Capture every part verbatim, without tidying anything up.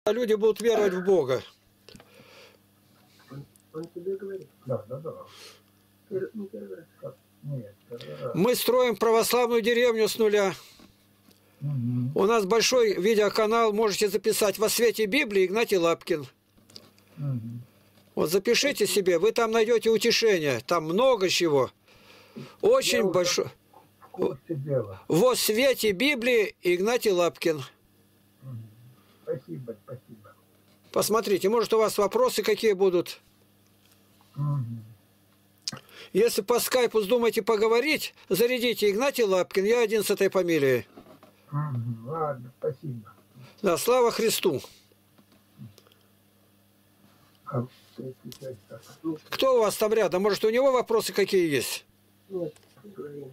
А люди будут веровать в Бога. Он, он тебе говорит? Да, да, да. Пер, не первый раз. Нет, первый раз. Мы строим православную деревню с нуля. Угу. У нас большой видеоканал, можете записать «Во свете Библии» Игнатий Лапкин. Угу. Вот запишите себе, вы там найдете утешение, там много чего. Очень Я большой. В курсе дела. «Во свете Библии» Игнатий Лапкин. Угу. Спасибо, спасибо. Посмотрите, может у вас вопросы какие будут. Угу. Если по скайпу вздумаете поговорить, зарядите Игнатий Лапкин, я один с этой фамилией. Угу. Ладно, спасибо. Да, слава Христу. А ты отвечаешь так? Кто у вас там рядом? Может, у него вопросы какие есть? Нет, говори.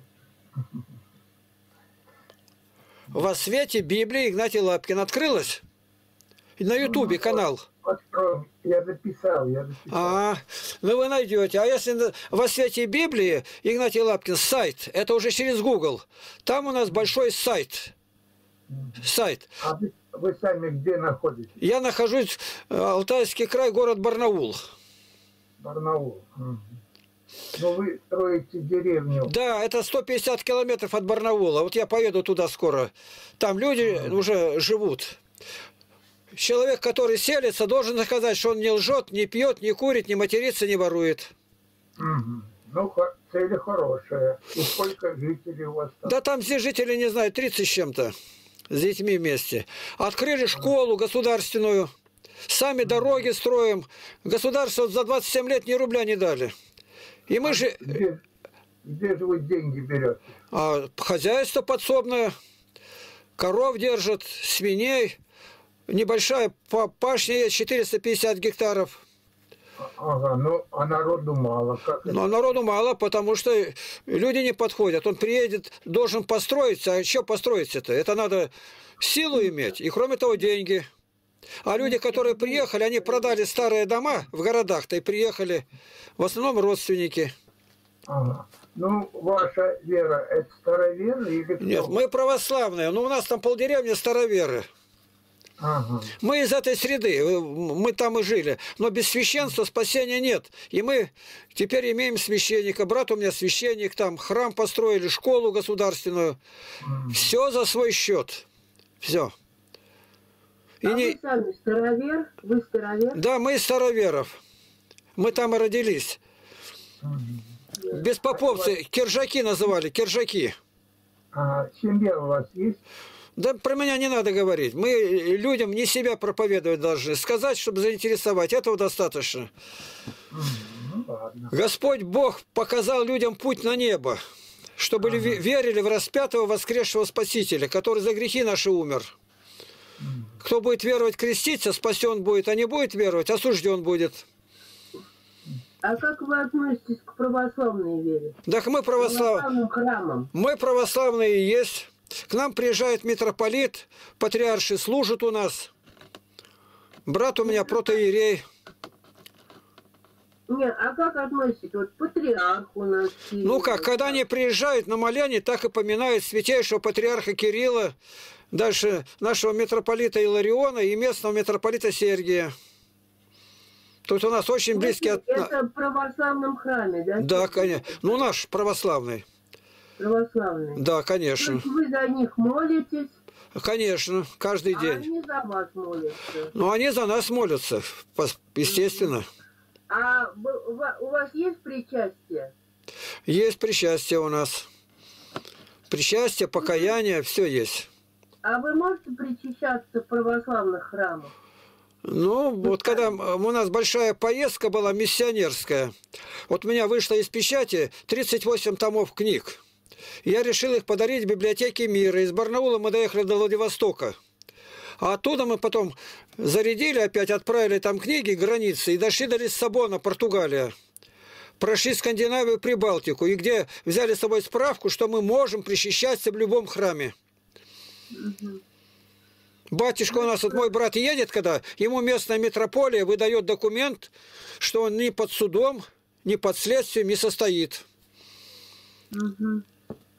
Во свете Библии Игнатий Лапкин. Открылось? И на Ютубе канал. Открой. Я записал, я записал. А, ну вы найдете. А если во свете Библии Игнатий Лапкин сайт, это уже через Google. Там у нас большой сайт. Сайт. А вы, вы сами где находитесь? Я нахожусь, Алтайский край, город Барнаул. Барнаул. Угу. Ну вы строите деревню. Да, это сто пятьдесят километров от Барнаула. Вот я поеду туда скоро. Там люди Угу. уже живут. Человек, который селится, должен доказать, что он не лжет, не пьет, не курит, не матерится, не ворует. Угу. Ну, цель хорошая. И сколько жителей у вас там? Да там все жители, не знаю, тридцать с чем-то. С детьми вместе. Открыли школу государственную. Сами дороги строим. Государство за двадцать семь лет ни рубля не дали. И мы А же... Где, где же вы деньги берете? А, хозяйство подсобное. Коров держат, свиней. Небольшая пашня есть, четыреста пятьдесят гектаров. Ага, ну а народу мало. Как Но народу мало, потому что люди не подходят. Он приедет, должен построиться. А что построиться-то? Это надо силу иметь. И кроме того, деньги. А люди, которые приехали, они продали старые дома в городах-то и приехали. В основном родственники. Ага. Ну, ваша вера, это староверы или кто? Нет, мы православные. Но у нас там полдеревни староверы. Ага. Мы из этой среды, мы там и жили. Но без священства спасения нет. И мы теперь имеем священника. Брат у меня священник, там храм построили, школу государственную. Ага. Все за свой счет. Все. И А не... вы сами старовер? Вы старовер? Да, мы из староверов. Мы там и родились. Ага. Беспоповцы, киржаки называли, киржаки. А семья у вас есть? Да про меня не надо говорить. Мы людям не себя проповедовать должны. Сказать, чтобы заинтересовать. Этого достаточно. Ну, ладно. Господь Бог показал людям путь на небо, чтобы ага. верили в распятого воскресшего Спасителя, который за грехи наши умер. Ага. Кто будет веровать, креститься, спасен будет, а не будет веровать, осужден будет. А как вы относитесь к православной вере? Так мы православ... православным храмам? Мы православные и есть. К нам приезжает митрополит, патриарши служат у нас. Брат у меня протоиерей. Нет, а как относитесь? Вот патриарх у нас. Ну как, когда они приезжают на моляне, так и поминают святейшего патриарха Кирилла, дальше нашего митрополита Илариона и местного митрополита Сергия. Тут у нас очень близкие... От... Это в православном храме, да? Да, конечно. Ну наш православный. Православный. Да, То конечно. есть вы за них молитесь? Конечно, каждый А день. они за вас молятся? Ну они за нас молятся, естественно. А у вас есть причастие? Есть причастие у нас. Причастие, покаяние, все есть. А вы можете причащаться в православных храмах? Ну, вот когда у нас большая поездка была, миссионерская, вот у меня вышло из печати тридцать восемь томов книг. Я решил их подарить библиотеке мира. Из Барнаула мы доехали до Владивостока. А оттуда мы потом зарядили, опять отправили там книги, границы, и дошли до Лиссабона, Португалия. Прошли Скандинавию, Прибалтику, и где взяли с собой справку, что мы можем причащаться в любом храме. Угу. Батюшка у нас, вот мой брат едет, когда ему местная митрополия выдает документ, что он ни под судом, ни под следствием не состоит. Угу.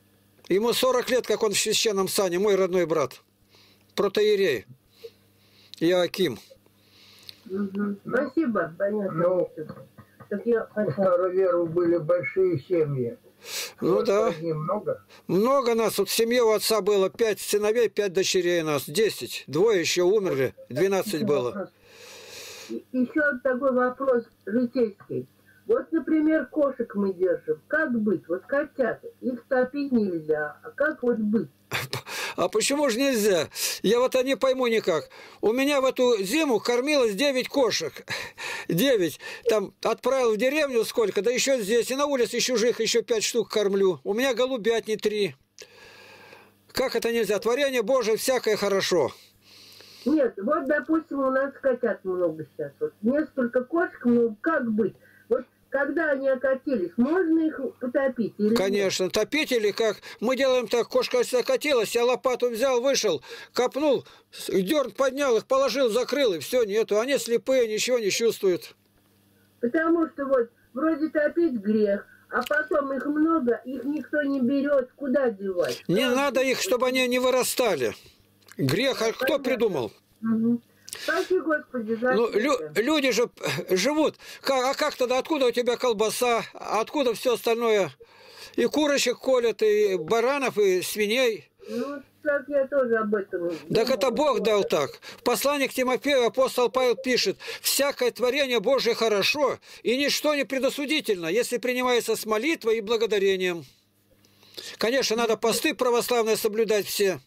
Ему сорок лет, как он в священном сане, мой родной брат, протоиерей. Иоаким. Угу. Спасибо, понятно. Ну, Так я у хотела- староверов были большие семьи. Ну Вот да. Немного. Много нас. Вот в семье у отца было пять сыновей, пять дочерей нас. Десять. Двое еще умерли. Двенадцать было. И- Еще такой вопрос житейский. Вот, например, кошек мы держим. Как быть? Вот котята. Их топить нельзя. А как вот быть? А почему же нельзя? Я вот не пойму никак. У меня в эту зиму кормилось девять кошек. Девять. Там отправил в деревню сколько, да еще здесь. И на улице чужих еще пять штук кормлю. У меня голубятни три. Как это нельзя? Творение Божие всякое хорошо. Нет, вот, допустим, у нас котят много сейчас. Вот несколько кошек, ну как быть? Вот когда они окатились, можно их потопить? Или нет? Конечно. Топить или как? Мы делаем так. Кошка окатилась, я лопату взял, вышел, копнул, дерн поднял их, положил, закрыл, и все, нету. Они слепые, ничего не чувствуют. Потому что вот вроде топить грех, а потом их много, их никто не берет, куда девать? Не Как надо быть? их, чтобы они не вырастали. Грех, а кто Понятно. придумал? Мгм. Спаси Господи за Ну, это. лю- люди же живут. Как- а как тогда, откуда у тебя колбаса, а откуда все остальное? И курочек колят, и баранов, и свиней. Ну, так я тоже об этом. Так думала. это Бог дал так. В послании к Тимофею апостол Павел пишет: «Всякое творение Божие хорошо, и ничто не предосудительно, если принимается с молитвой и благодарением». Конечно, надо посты православные соблюдать все.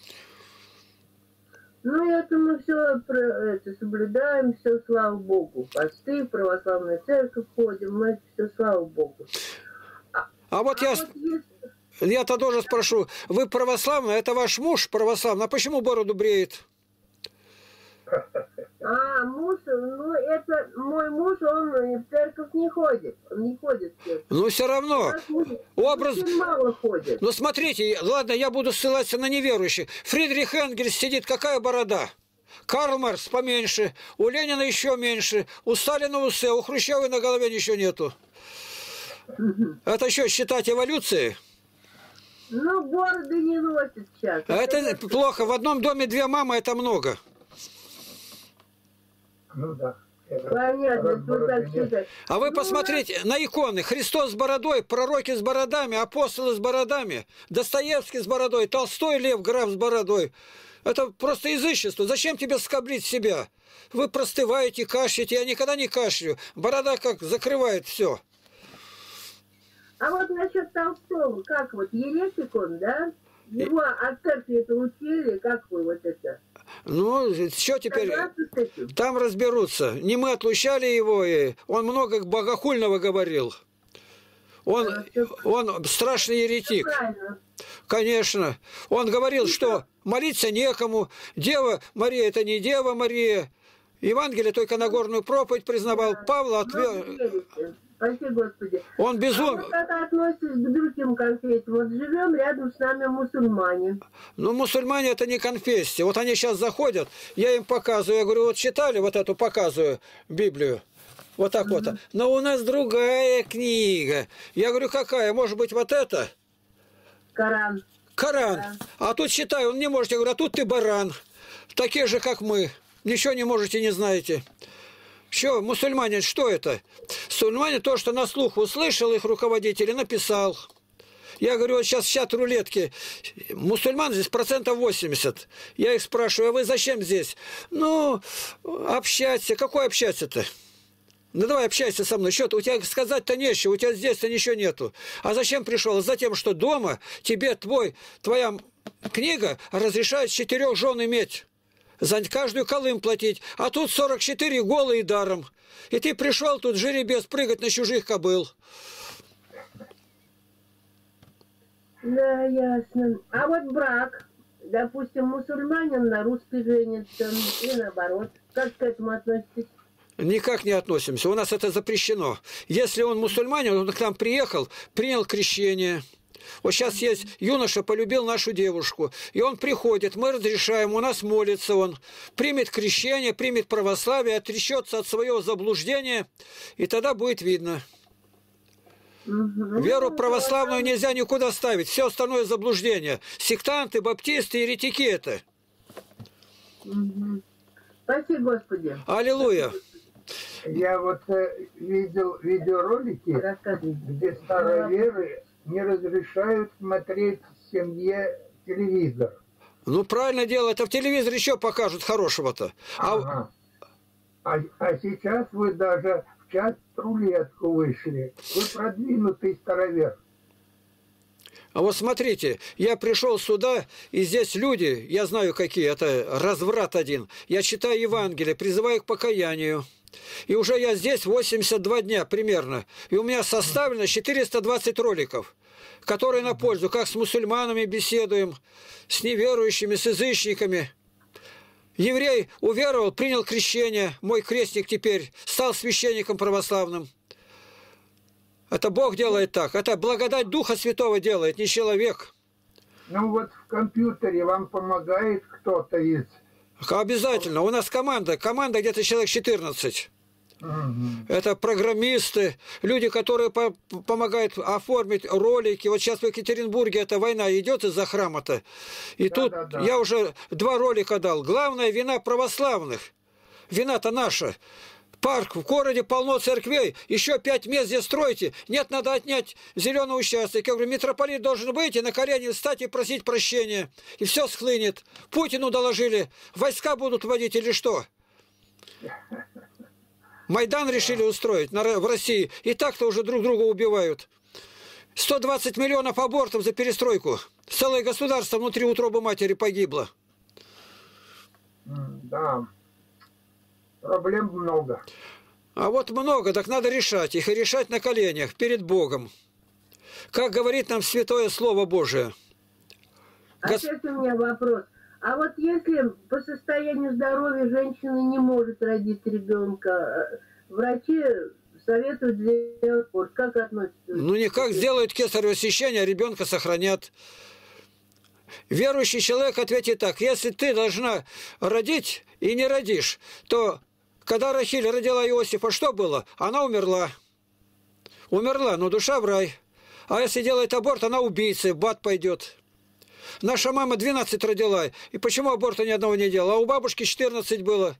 Ну, это мы все это, соблюдаем, все, слава Богу. Посты, в православную церковь ходим, мы все, слава Богу. А вот А я... вот если- Я-то тоже спрошу, вы православный, это ваш муж православный, а почему бороду бреет? А, муж, ну, это мой муж, он в церковь не ходит. Он не ходит в церковь. Ну, все У равно. нас мужчин Образ... мало ходит. Ну, смотрите, ладно, я буду ссылаться на неверующих. Фридрих Энгельс сидит, какая борода? Карл Маркс поменьше, у Ленина еще меньше, у Сталина усы, а у Хрущева на голове ничего нету. Это что, считать эволюцией? Ну, бороды не носят сейчас. Это плохо. В одном доме две мамы, это много. Ну да. Это Понятно, раз что бороды так нет. считать. А вы Ну, посмотрите на иконы. Христос с бородой, пророки с бородами, апостолы с бородами, Достоевский с бородой, Толстой, Лев, граф с бородой. Это просто язычество. Зачем тебе скоблить себя? Вы простываете, кашляете. Я никогда не кашлю. Борода как закрывает все. А вот насчет Толстого, как вот, еретик он, да? Его от церкви это учили, как вы вот это? Ну, что теперь? Согласны с этим? Там разберутся. Не мы отлучали его, и он много богохульного говорил. Он, он страшный еретик. Правильно. Конечно. Он говорил, что молиться некому. Дева Мария – это не Дева Мария. Евангелие только Нагорную проповедь признавал. Павла отвел. Много верите. Спаси Господи. Он А безум. вот как относитесь к другим конфессиям? Вот живем рядом с нами мусульмане. Ну, мусульмане – это не конфессия. Вот они сейчас заходят, я им показываю. Я говорю, вот читали вот эту, показываю Библию. Вот так вот. Но у нас другая книга. Я говорю, какая? Может быть, вот эта? Коран. Коран. Да. А тут читаю, он не может. Я говорю, а тут ты баран. Такие же, как мы. Ничего не можете, не знаете. Что, мусульмане, что это? Мусульмане то, что на слух услышал их руководитель и написал. Я говорю, вот сейчас в чат рулетки. Мусульман здесь процентов восемьдесят. Я их спрашиваю, а вы зачем здесь? Ну, общаться. Какой общаться-то? Ну давай общайся со мной. Что у тебя сказать-то нечего, у тебя здесь-то ничего нету. А зачем пришел? Затем, что дома тебе твой, твоя книга разрешает четырех жен иметь. За каждую колым платить. А тут сорок четыре голые даром. И ты пришел тут, жеребец, прыгать на чужих кобыл. Да, ясно. А вот брак. Допустим, мусульманин на русской женится и наоборот. Как к этому относитесь? Никак не относимся. У нас это запрещено. Если он мусульманин, он к нам приехал, принял крещение. Вот сейчас есть юноша, полюбил нашу девушку. И он приходит, мы разрешаем, у нас молится он. Примет крещение, примет православие, отречется от своего заблуждения. И тогда будет видно. Угу. Веру православную нельзя никуда ставить. Все остальное заблуждение. Сектанты, баптисты, еретики это. Угу. Спаси Господи. Аллилуйя. Я вот э, видел видеоролики, Рассказывай. где староверы не разрешают смотреть в семье телевизор. Ну, правильно дело. Это в телевизоре еще покажут хорошего-то. А, Ага. А, а сейчас вы даже в чат-рулетку вышли. Вы продвинутый старовер. а вот смотрите, я пришел сюда, и здесь люди, я знаю какие, это разврат один. Я читаю Евангелие, призываю к покаянию. И уже я здесь восемьдесят два дня примерно. И у меня составлено четыреста двадцать роликов, которые на пользу, как с мусульманами беседуем, с неверующими, с язычниками. Еврей уверовал, принял крещение, мой крестник теперь стал священником православным. Это Бог делает так. Это благодать Духа Святого делает, не человек. Ну вот в компьютере вам помогает кто-то из... Обязательно. У нас команда. Команда где-то человек четырнадцать. Мгм. Это программисты, люди, которые по помогают оформить ролики. Вот сейчас в Екатеринбурге эта война идет из-за храма-то. И Да, тут да, да. я уже два ролика дал. Главная вина православных. Вина-то наша. Парк в городе полно церквей. Еще пять мест здесь стройте. Нет, надо отнять зеленый участок. Я говорю, митрополит должен выйти, на колени встать и просить прощения. И все схлынет. Путину доложили. Войска будут вводить или что? Майдан решили устроить на, в России. И так-то уже друг друга убивают. сто двадцать миллионов абортов за перестройку. Целое государство внутри утробы матери погибло. М, Да. Проблем много. А вот много, так надо решать их. И решать на коленях, перед Богом. Как говорит нам Святое Слово Божие. А Гос- сейчас у меня вопрос. А вот если по состоянию здоровья женщина не может родить ребенка, э, врачи советуют сделать аборт. Как относитесь? Ну никак сделают кесарево сечение, а ребенка сохранят. Верующий человек ответит так: если ты должна родить и не родишь, то когда Рахиль родила Иосифа, что было? Она умерла. Умерла, но душа в рай. А если делает аборт, она убийца, в ад пойдет. Наша мама двенадцать родила. И почему аборта ни одного не делала? А у бабушки четырнадцать было.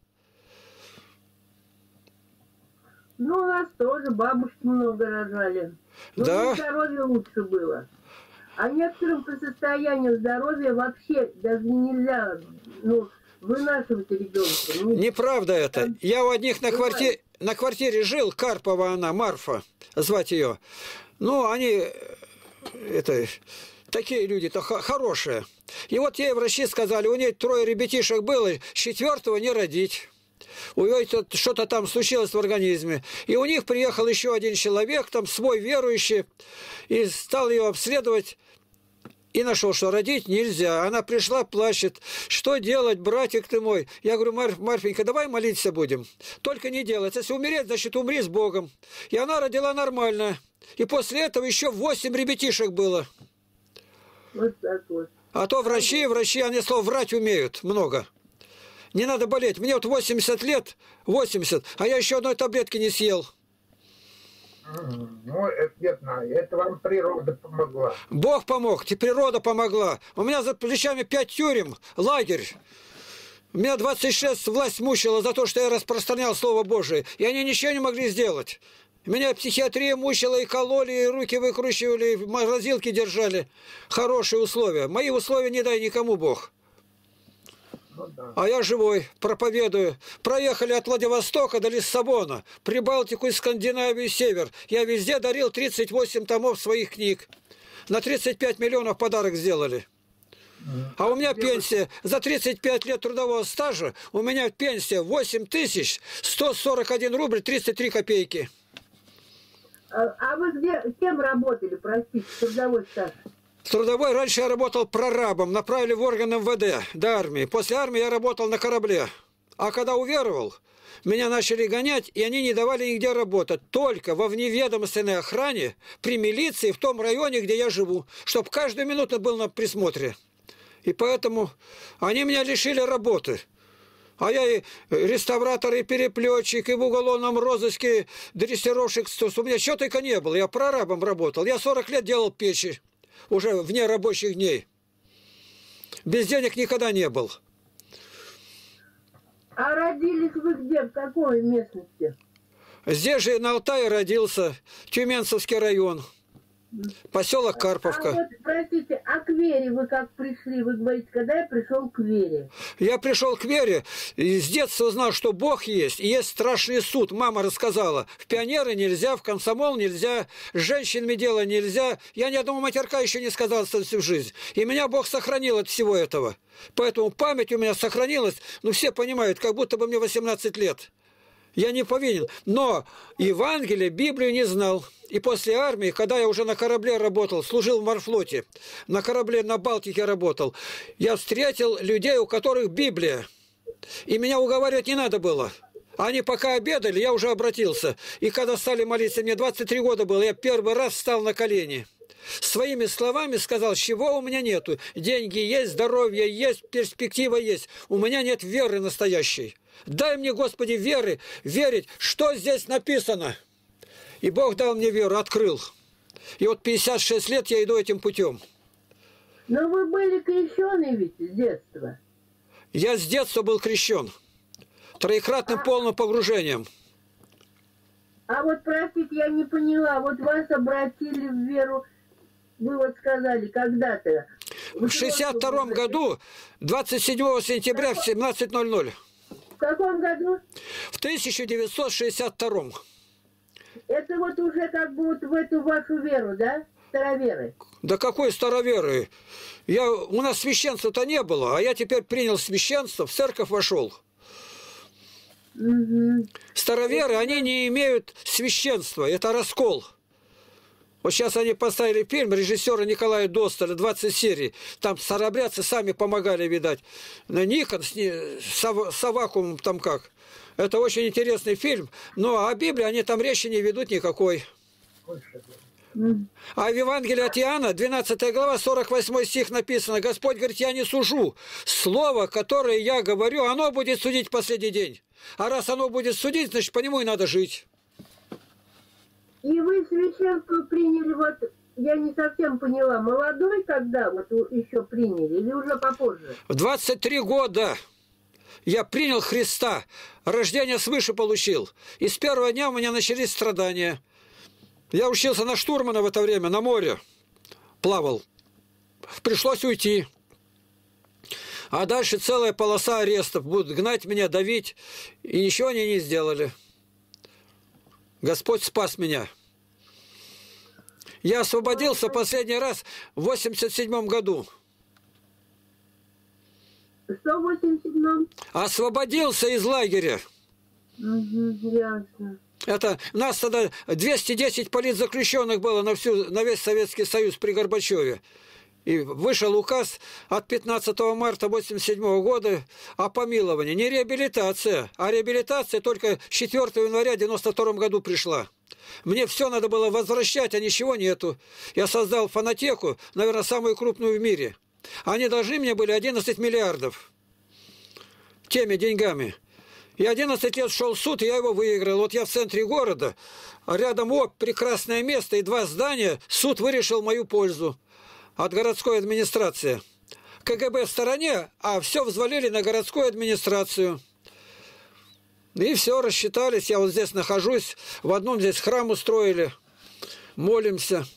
Ну, у нас тоже бабушки много рожали. Но Да. да. Здоровье лучше было. А некоторым по состоянию здоровья вообще даже нельзя, ну, вынашивать ребенка. Ну, Неправда это. Я у одних на Бывает. квартире, на квартире жил, Карпова она, Марфа, звать ее. Ну, они, это, такие люди-то х- хорошие. И вот ей врачи сказали, у нее трое ребятишек было, с четвертого не родить. У нее что-то там случилось в организме. И у них приехал еще один человек, там свой верующий, и стал ее обследовать. И нашел, что родить нельзя. Она пришла, плачет. Что делать, братик ты мой? Я говорю, Марф, Марфенька, давай молиться будем. Только не делать. Если умереть, значит, умри с Богом. И она родила нормально. И после этого еще восемь ребятишек было. вот так вот. А то врачи, врачи, они слово врать умеют много. Не надо болеть. Мне вот восемьдесят лет, восемьдесят, а я еще одной таблетки не съел. М, Ну, это не знаю. Это вам природа помогла. Бог помог, и природа помогла. У меня за плечами пять тюрем, лагерь. Меня двадцать шесть власть мучила за то, что я распространял Слово Божие. И они ничего не могли сделать. Меня психиатрия мучила, и кололи, и руки выкручивали, и в морозилке держали. Хорошие условия. Мои условия не дай никому Бог. Ну да. А я живой, проповедую. Проехали от Владивостока до Лиссабона, Прибалтику и Скандинавию, и Север. Я везде дарил тридцать восемь томов своих книг. На тридцать пять миллионов подарок сделали. А у меня пенсия за тридцать пять лет трудового стажа, у меня пенсия восемь тысяч сто сорок один рубль тридцать три копейки. А, а вы где, кем работали, простите, трудовой стаж? Трудовой раньше я работал прорабом, направили в орган эм вэ дэ до армии. После армии я работал на корабле. А когда уверовал, меня начали гонять, и они не давали нигде работать. Только во вневедомственной охране, при милиции, в том районе, где я живу. Чтобы каждую минуту был на присмотре. И поэтому они меня лишили работы. А я и реставратор, и переплетчик, и в уголовном розыске дрессировщик. У меня чего только не было. Я прорабом работал. Я сорок лет делал печи. Уже вне рабочих дней. Без денег никогда не был. А родились вы где? В какой местности? Здесь же на Алтае родился, Тюменцевский район, поселок А Карповка. вот, простите, а к вере вы как пришли? Вы говорите, когда я пришел к вере? Я пришел к вере и с детства узнал, что Бог есть, и есть страшный суд. Мама рассказала, в пионеры нельзя, в комсомол нельзя, с женщинами дело нельзя. Я ни одного матерка еще не сказал за всю жизнь. И меня Бог сохранил от всего этого. Поэтому память у меня сохранилась, ну все понимают, как будто бы мне восемнадцать лет. Я не повинен. Но Евангелие, Библию не знал. И после армии, когда я уже на корабле работал, служил в морфлоте, на корабле на Балтике работал, я встретил людей, у которых Библия. И меня уговаривать не надо было. Они пока обедали, я уже обратился. И когда стали молиться, мне двадцать три года было, я первый раз встал на колени. Своими словами сказал, чего у меня нету. Деньги есть, здоровье есть, перспектива есть. У меня нет веры настоящей. Дай мне, Господи, веры, верить, что здесь написано. И Бог дал мне веру, открыл. И вот пятьдесят шесть лет я иду этим путем. Но вы были крещены ведь с детства. Я с детства был крещен. Троекратным А- полным погружением. А вот, простите, я не поняла, вот вас обратили в веру, вы вот сказали, когда-то. В шестьдесят втором году, двадцать седьмого сентября в семнадцать ноль ноль. В каком году? В тысяча девятьсот шестьдесят втором. Это вот уже как бы вот в эту вашу веру, да? Староверы. Да какой староверы? Я, у нас священства-то не было, а я теперь принял священство, в церковь вошел. Угу. Староверы, они не имеют священства, это раскол. Вот сейчас они поставили фильм режиссера Николая Достоля, двадцать серий. Там старобрядцы сами помогали, видать. На Никон с, с Авакумом там как. Это очень интересный фильм. Но о Библии они там речи не ведут никакой. А в Евангелии от Иоанна, двенадцатая глава, сорок восьмой стих написано. Господь говорит, я не сужу. Слово, которое я говорю, оно будет судить в последний день. А раз оно будет судить, значит, по нему и надо жить. И вы священство приняли, вот, я не совсем поняла, молодой когда вот еще приняли или уже попозже? В двадцать три года я принял Христа, рождение свыше получил. И с первого дня у меня начались страдания. Я учился на штурмана в это время, на море плавал. Пришлось уйти. А дальше целая полоса арестов. Будут гнать меня, давить. И ничего они не сделали. Господь спас меня. Я освободился последний раз в восемьдесят седьмом году. Что в восемьдесят седьмом? Освободился из лагеря. Угу, ясно. Это нас тогда двести десять политзаключенных было на, всю, на весь Советский Союз при Горбачеве. И вышел указ от пятнадцатого марта восемьдесят седьмого года о помиловании. Не реабилитация, а реабилитация только четвёртого января девяносто втором году пришла. Мне все надо было возвращать, а ничего нету. Я создал фонотеку, наверное, самую крупную в мире. Они должны мне были одиннадцать миллиардов теми деньгами. И одиннадцать лет шел суд, и я его выиграл. Вот я в центре города, а рядом о, прекрасное место и два здания, суд вырешил мою пользу от городской администрации. КГБ в стороне, а все взвалили на городскую администрацию. И все, рассчитались. Я вот здесь нахожусь. В одном здесь храм устроили. Молимся.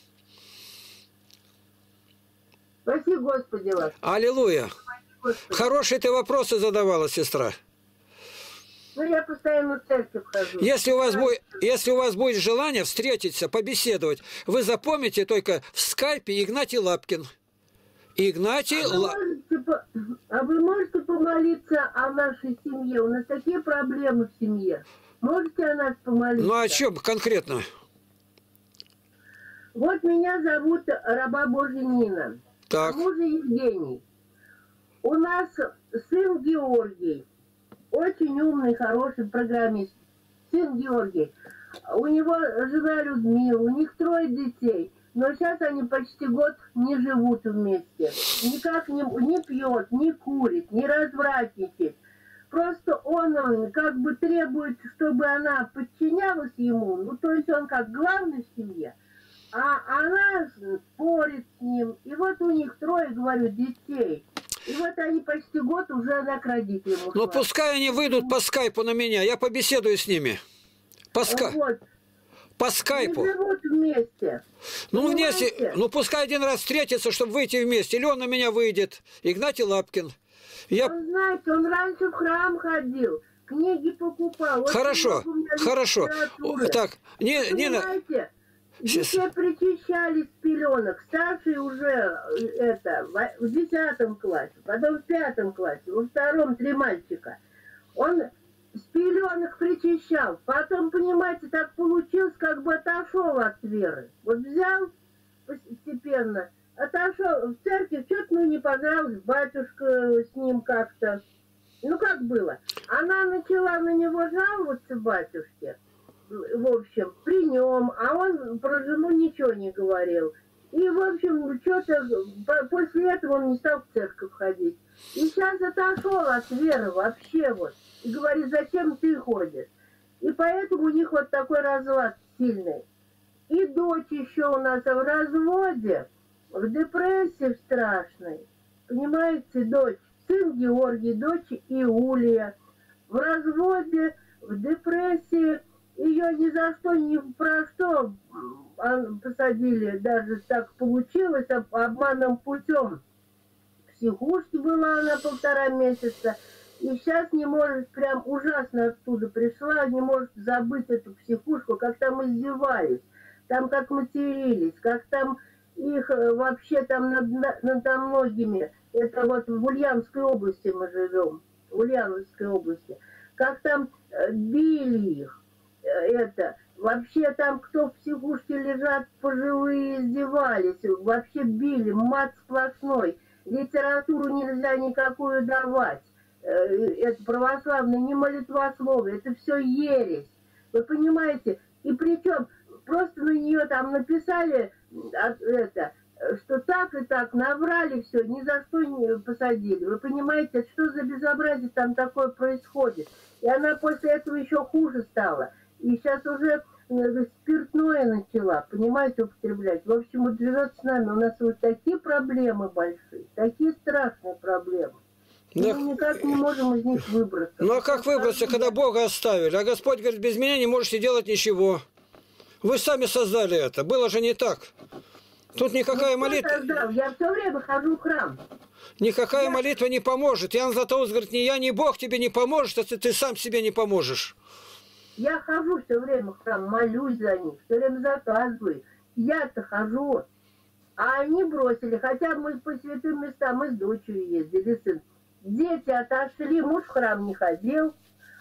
Спаси Господи вас. Аллилуйя. Господи. Хорошие ты вопросы задавала, сестра. Ну, я постоянно в церковь хожу. Если у вас будет, если у вас будет желание встретиться, побеседовать, вы запомните только в скайпе Игнатий Лапкин. Игнатий А вы, Ла... можете, по- а вы можете помолиться о нашей семье? У нас такие проблемы в семье. Можете о нас помолиться? Ну о чем конкретно? Вот меня зовут раба Божья Нина. Так. Мужа Евгений. У нас сын Георгий. Очень умный, хороший программист. Сын Георгий. У него жена Людмила, у них трое детей. Но сейчас они почти год не живут вместе. Никак не, не пьет, не курит, не развратничает. Просто он, он как бы требует, чтобы она подчинялась ему. Ну, то есть он как главный в семье. А она спорит с ним. И вот у них трое, говорю, детей. И вот они почти год уже она к родителям ушла. Ну, пускай они выйдут по скайпу на меня, я побеседую с ними. По, ска... Вот. по скайпу. Они живут вместе. Ну, Понимаете? вместе, ну, пускай один раз встретится, чтобы выйти вместе. Или он на меня выйдет. Игнатий Лапкин. Я... Он, знаете, он раньше в храм ходил, книги покупал. Очень Хорошо, много у меня хорошо. литературы. Так, не, Нина... Понимаете, детей причащали с пеленок. Старший уже э, это, в в десятом классе, потом в пятом классе, во втором три мальчика. Он с пеленок причащал. Потом, понимаете, так получилось, как бы отошел от веры. Вот взял постепенно, отошел в церковь, что-то ну не понравилось, батюшка с ним как-то. Ну, как было? Она начала на него жаловаться, батюшке, в общем, при нем, а он про жену ничего не говорил. И, в общем, что-то после этого он не стал в церковь ходить. И сейчас отошел от веры вообще вот. И говорит, зачем ты ходишь? И поэтому у них вот такой разлад сильный. И дочь еще у нас в разводе, в депрессии страшной. Понимаете, дочь, сын Георгий, дочь Иулия. В разводе, в депрессии. Ее ни за что, ни про что посадили, даже так получилось, обманным путем. В психушке была она полтора месяца. И сейчас не может, прям ужасно оттуда пришла, не может забыть эту психушку, как там издевались, там как матерились, как там их вообще там над, над многими, это вот в Ульяновской области мы живем, в Ульяновской области, как там били их, это, вообще там кто в психушке лежат, пожилые издевались, вообще били, мат сплошной, литературу нельзя никакую давать. Это православное, не молитвословие, это все ересь. Вы понимаете? И причем просто на нее там написали это, что так и так, наврали все, ни за что не посадили. Вы понимаете, что за безобразие там такое происходит? И она после этого еще хуже стала. И сейчас уже спиртное начала, понимаете, употреблять. В общем, вот живет с нами. У нас вот такие проблемы большие, такие страшные проблемы. Да. Мы никак не можем из них выбраться. Ну а как выбраться, когда Бога оставили? А Господь говорит, без меня не можете делать ничего. Вы сами создали это. Было же не так. Тут никакая молитва... Я все время хожу в храм. Никакая я... молитва не поможет. Иоанн Златоуст говорит, ни я, ни Бог тебе не поможет, если ты сам себе не поможешь. Я хожу все время в храм, молюсь за них, все время заказываю. Я-то хожу. А они бросили. Хотя мы по святым местам, мы с дочерью ездили, сын. Дети отошли, муж в храм не ходил,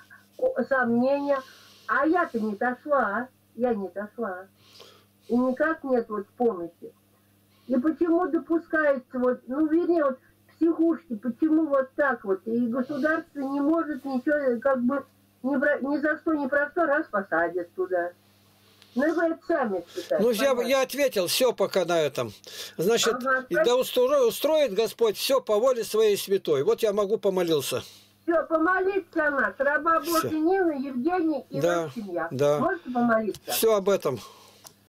сомнения. А я-то не дошла, я не дошла. И никак нет вот помощи. И почему допускается вот, ну, вернее, вот психушки, почему вот так вот? И государство не может ничего, как бы, ни, ни за что, ни про что, раз посадят туда. Ну, вы это сами считаете. Ну, я, я ответил, все пока на этом. Значит, ага, да устроит, устроит Господь все по воле своей святой. Вот я могу помолился. Все, помолиться о нас. Раба Божья Нина, Евгений и да, ваша семья. Да. Можете помолиться? Все об этом.